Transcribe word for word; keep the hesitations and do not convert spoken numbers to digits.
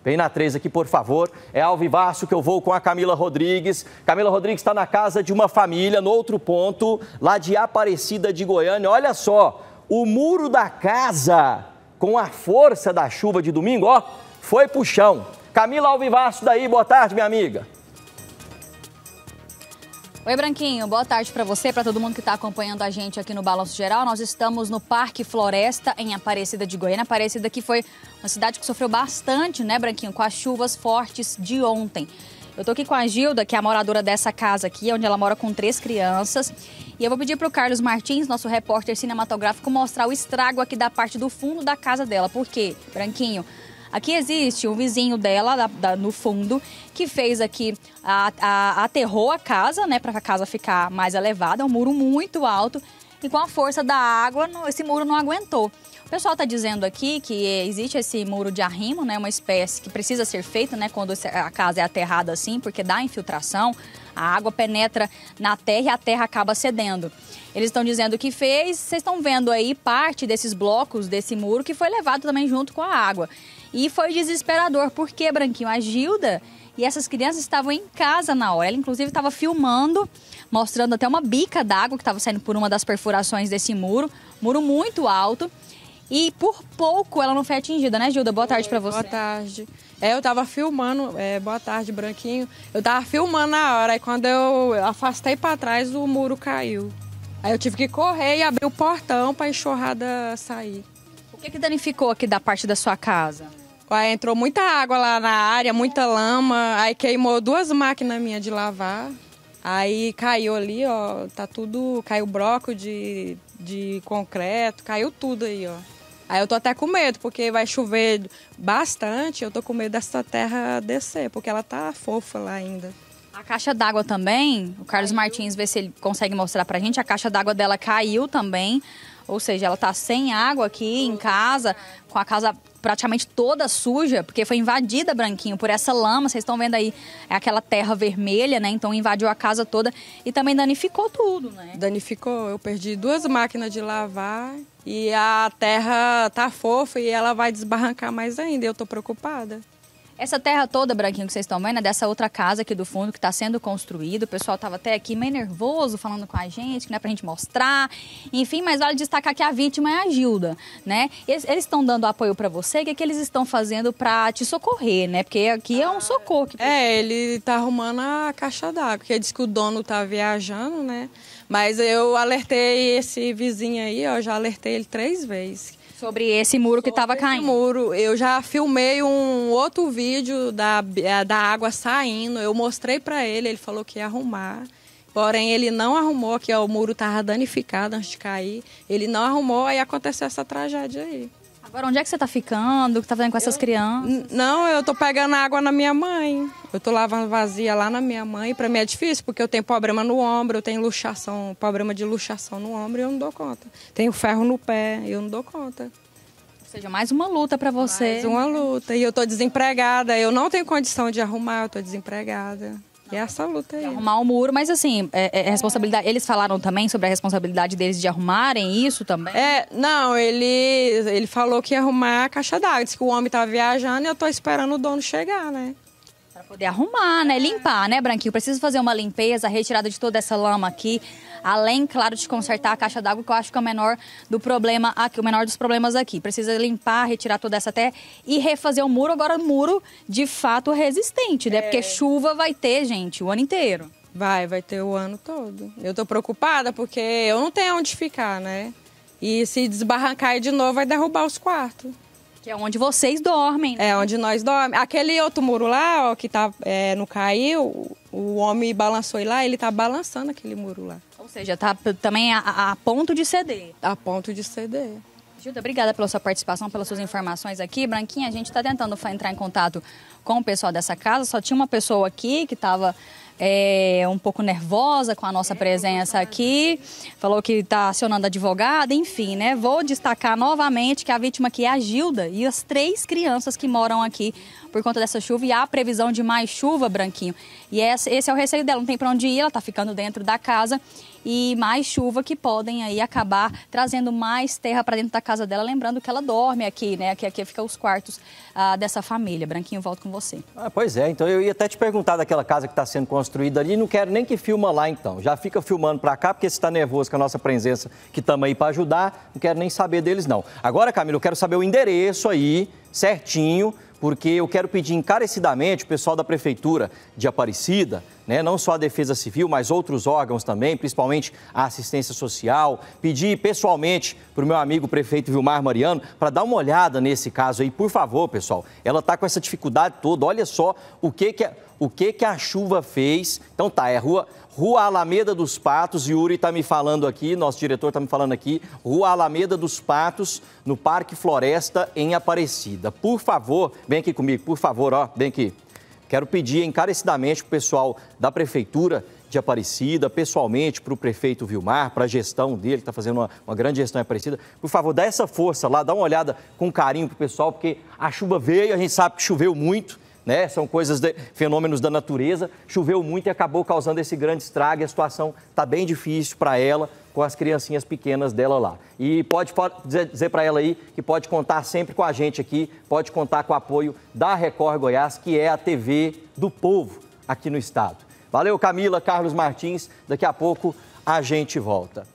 Vem na três aqui, por favor. É ao vivaço que eu vou com a Camila Rodrigues. Camila Rodrigues está na casa de uma família, no outro ponto, lá de Aparecida de Goiânia. Olha só, o muro da casa, com a força da chuva de domingo, ó, foi pro chão. Camila, ao vivaço daí, boa tarde, minha amiga. Oi, Branquinho, boa tarde para você, para todo mundo que está acompanhando a gente aqui no Balanço Geral. Nós estamos no Parque Floresta, em Aparecida de Goiânia. Aparecida que foi uma cidade que sofreu bastante, né, Branquinho, com as chuvas fortes de ontem. Eu tô aqui com a Gilda, que é a moradora dessa casa aqui, onde ela mora com três crianças. E eu vou pedir para o Carlos Martins, nosso repórter cinematográfico, mostrar o estrago aqui da parte do fundo da casa dela. Por quê, Branquinho? Aqui existe um vizinho dela, da, da, no fundo, que fez aqui, a, a, aterrou a casa, né, para a casa ficar mais elevada, é um muro muito alto, e com a força da água, esse muro não aguentou. O pessoal está dizendo aqui que existe esse muro de arrimo, né, uma espécie que precisa ser feita, né, quando a casa é aterrada assim, porque dá infiltração, a água penetra na terra e a terra acaba cedendo. Eles estão dizendo que fez, vocês estão vendo aí parte desses blocos desse muro que foi levado também junto com a água. E foi desesperador, porque, Branquinho, a Gilda e essas crianças estavam em casa na hora. Ela, inclusive, estava filmando, mostrando até uma bica d'água que estava saindo por uma das perfurações desse muro. Muro muito alto. E por pouco ela não foi atingida, né, Gilda? Boa tarde para você. Boa tarde. É, eu tava filmando, é, boa tarde, Branquinho. Eu tava filmando na hora, e quando eu afastei para trás, o muro caiu. Aí eu tive que correr e abrir o portão para a enxurrada sair. O que que danificou aqui da parte da sua casa? Aí entrou muita água lá na área, muita lama, aí queimou duas máquinas minhas de lavar. Aí caiu ali, ó, tá tudo, caiu bloco de, de concreto, caiu tudo aí, ó. Aí eu tô até com medo, porque vai chover bastante, eu tô com medo dessa terra descer, porque ela tá fofa lá ainda. A caixa d'água também, o Carlos caiu. Martins, vê se ele consegue mostrar pra gente, a caixa d'água dela caiu também, ou seja, ela tá sem água aqui em casa, com a casa praticamente toda suja, porque foi invadida, Branquinho, por essa lama. Vocês estão vendo aí, é aquela terra vermelha, né? Então invadiu a casa toda e também danificou tudo, né? Danificou. Eu perdi duas máquinas de lavar e a terra tá fofa e ela vai desbarrancar mais ainda. Eu tô preocupada. Essa terra toda, Branquinho, que vocês estão vendo, é dessa outra casa aqui do fundo que está sendo construída. O pessoal estava até aqui meio nervoso, falando com a gente, que não é pra gente mostrar. Enfim, mas vale destacar que a vítima é a Gilda, né? Eles estão dando apoio para você, o que, é que eles estão fazendo para te socorrer, né? Porque aqui é um socorro. Que... É, ele tá arrumando a caixa d'água, porque ele disse que o dono tá viajando, né? Mas eu alertei esse vizinho aí, ó, já alertei ele três vezes. Sobre esse muro que estava caindo. Muro. Eu já filmei um outro vídeo da, da água saindo. Eu mostrei para ele, ele falou que ia arrumar. Porém, ele não arrumou, que ó, o muro estava danificado antes de cair. Ele não arrumou, aí aconteceu essa tragédia aí. Agora, onde é que você está ficando? O que está fazendo com essas eu, crianças? Não, eu tô pegando água na minha mãe. Eu tô lavando vazia lá na minha mãe. Para mim é difícil, porque eu tenho problema no ombro, eu tenho luxação, problema de luxação no ombro e eu não dou conta. Tenho ferro no pé e eu não dou conta. Ou seja, mais uma luta para você. Mais uma luta. E eu tô desempregada, eu não tenho condição de arrumar, eu tô desempregada. E essa luta aí. De arrumar o muro, mas assim, é, é responsabilidade. Eles falaram também sobre a responsabilidade deles de arrumarem isso também? É, não, ele, ele falou que ia arrumar a caixa d'água. Disse que o homem tava viajando e eu tô esperando o dono chegar, né? Para poder arrumar, né? Limpar, né, Branquinho? Preciso fazer uma limpeza, a retirada de toda essa lama aqui. Além, claro, de consertar a caixa d'água, que eu acho que é o menor do problema aqui, o menor dos problemas aqui. Precisa limpar, retirar toda essa terra e refazer o muro. Agora, o muro, de fato, resistente, né? É. Porque chuva vai ter, gente, o ano inteiro. Vai, vai ter o ano todo. Eu tô preocupada porque eu não tenho onde ficar, né? E se desbarrancar de novo, vai derrubar os quartos. Que é onde vocês dormem, né? É, onde nós dormimos. Aquele outro muro lá, ó, que tá, é, não caiu, o homem balançou e lá, ele tá balançando aquele muro lá. Ou seja, tá também a, a ponto de ceder. A ponto de ceder. Gilda, obrigada pela sua participação, pelas suas informações aqui. Branquinha, a gente está tentando entrar em contato com o pessoal dessa casa. Só tinha uma pessoa aqui que estava é, um pouco nervosa com a nossa presença aqui. Falou que está acionando advogada, enfim, né? Vou destacar novamente que a vítima aqui é a Gilda e as três crianças que moram aqui por conta dessa chuva. E há previsão de mais chuva, Branquinho. E esse é o receio dela, não tem para onde ir, ela está ficando dentro da casa. e mais chuva que podem aí acabar trazendo mais terra para dentro da casa dela. Lembrando que ela dorme aqui, né? Aqui, aqui ficam os quartos ah, dessa família. Branquinho, volto com você. Ah, pois é, então eu ia até te perguntar daquela casa que está sendo construída ali, não quero nem que filma lá então. Já fica filmando para cá, porque você está nervoso com a nossa presença, que estamos aí para ajudar, não quero nem saber deles não. Agora, Camila, eu quero saber o endereço aí, certinho, porque eu quero pedir encarecidamente o pessoal da Prefeitura de Aparecida, né, não só a Defesa Civil, mas outros órgãos também, principalmente a assistência social, pedir pessoalmente para o meu amigo prefeito Vilmar Mariano para dar uma olhada nesse caso aí, por favor, pessoal. Ela está com essa dificuldade toda, olha só o que que, o que que a chuva fez. Então tá, é rua... Rua Alameda dos Patos, Yuri está me falando aqui, nosso diretor está me falando aqui, Rua Alameda dos Patos, no Parque Floresta, em Aparecida. Por favor, vem aqui comigo, por favor, ó, vem aqui. Quero pedir encarecidamente para o pessoal da Prefeitura de Aparecida, pessoalmente para o prefeito Vilmar, para a gestão dele, que está fazendo uma, uma grande gestão em Aparecida, por favor, dá essa força lá, dá uma olhada com carinho para o pessoal, porque a chuva veio, a gente sabe que choveu muito, né? São coisas, de, fenômenos da natureza, choveu muito e acabou causando esse grande estrago e a situação está bem difícil para ela, com as criancinhas pequenas dela lá. E pode, pode dizer, dizer para ela aí que pode contar sempre com a gente aqui, pode contar com o apoio da Record Goiás, que é a T V do povo aqui no estado. Valeu, Camila, Carlos Martins, daqui a pouco a gente volta.